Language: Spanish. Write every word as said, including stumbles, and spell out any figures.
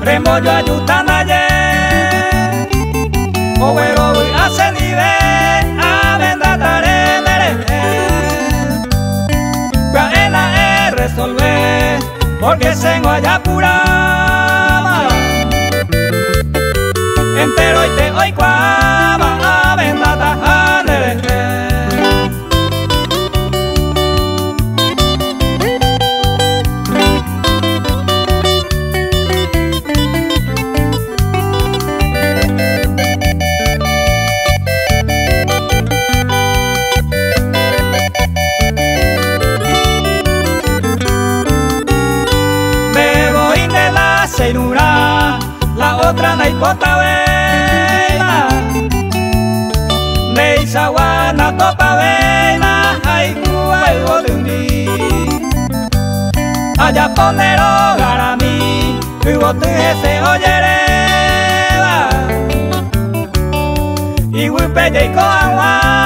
Remollo ayutanaye Owero voy a cenive Avenda tarenere Gaena e resolver Porque sengo allá pura Entero y te oy cuama Avenda tajanere La otra na ipota vela Neisa wana topa vela Haiku algo de un Allá ponero garami Hugo tu ese oyereba Y huipe yeiko agua